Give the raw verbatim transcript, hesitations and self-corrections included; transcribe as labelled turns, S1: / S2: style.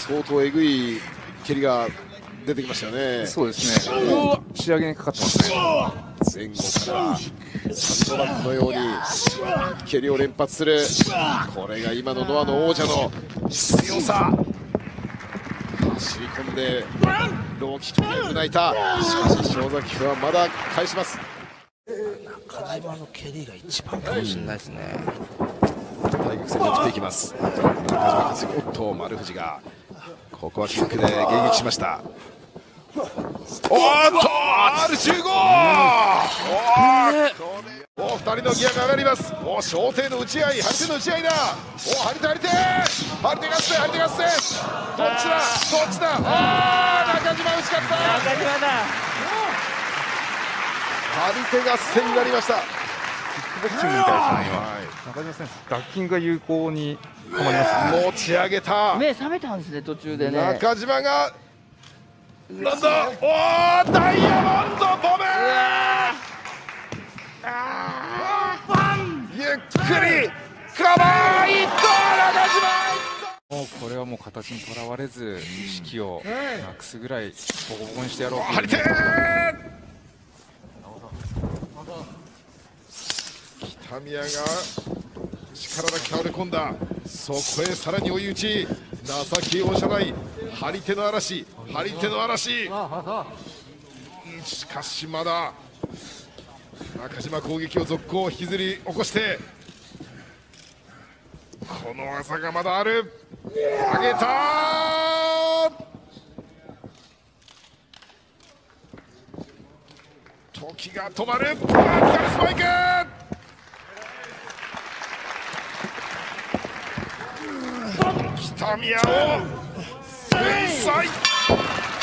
S1: 相当えぐい蹴りが出てきましたよね。
S2: そうですね。仕上げにかかってますね。
S1: 前後からサンドバッグのように蹴りを連発する、これが今のノアの王者の強さ。走り込んでローキックで胸板、しかし塩崎はまだ返します。
S3: 中島の蹴りが一番かもしれないですね。
S1: 大学戦に送っていきます。中島克樹、おっと丸藤がここはキックで迎撃しました。おーっと アールじゅうご、 おおふたりのギアが上がります。お小艇の打ち合い、張り手の打ち合いだ。お張り手張り手張り手合戦、張り手合戦、どっちだどっちだ。ああ中島打ち勝った。
S4: 中島だ。
S1: 張り手合戦になりました。
S2: キックボクシングみたいですね、今。中島選手、ダッキングが有効にはまりましたね。
S1: 持ち上げた。
S4: 目覚めたんですね、途中でね。
S1: 中島がなんだ、おおダイヤモンドボム。ゆっくりカバー、いった中島。
S2: もうこれはもう形にとらわれず意識をなくすぐらいボコボコにしてやろうという。
S1: 張り手北宮が力だけ倒れ込んだ。そこへさらに追い打ち、情け容赦ない張り手の嵐、張り手の嵐。しかしまだ中島攻撃を続行、引きずり起こして、この技がまだある。上げた、時が止まる。バーティカルスパイク、北宮を粉砕。